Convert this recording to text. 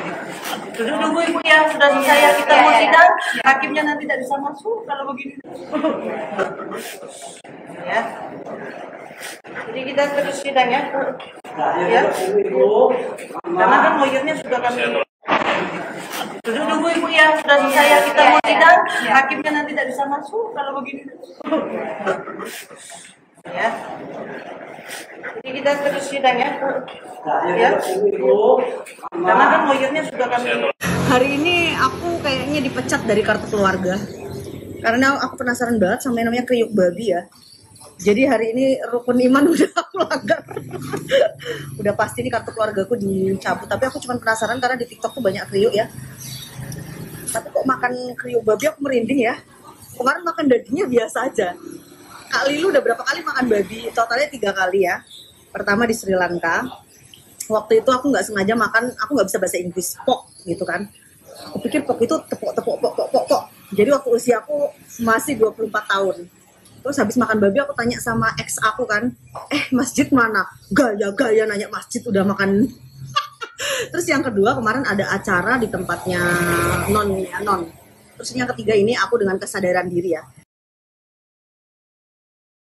Duduk dulu Ibu ya, sudah selesai ya kita mau sidang. Hakimnya nanti tidak bisa masuk kalau begini. Ya. Jadi kita terus sidang ya. Ya. Karena kan lawyernya sudah kami. Duduk dulu Ibu ya, sudah selesai ya kita mau sidang. Hakimnya nanti tidak bisa masuk kalau begini. Ya. Jadi kita terus sidang ya. Ya. Karena kan lawyernya sudah kami. Hari ini aku kayaknya dipecat dari kartu keluarga karena aku penasaran banget sama yang namanya kriuk babi ya. Jadi hari ini rukun iman udah aku langgar. Udah pasti nih kartu keluargaku dicabut. Tapi aku cuma penasaran karena di TikTok tuh banyak kriuk ya. Tapi kok makan kriuk babi aku merinding ya. Kemarin makan dagingnya biasa aja. Kak Lilu udah berapa kali makan babi? Totalnya 3 kali ya. Pertama di Sri Lanka. Waktu itu aku nggak sengaja makan, aku nggak bisa bahasa Inggris, pok gitu kan. Aku pikir pok itu tepok. Jadi waktu usia aku masih 24 tahun. Terus habis makan babi aku tanya sama ex aku kan, masjid mana? Gaya nanya masjid udah makan. Terus yang kedua kemarin ada acara di tempatnya non. Terus yang ketiga ini aku dengan kesadaran diri ya.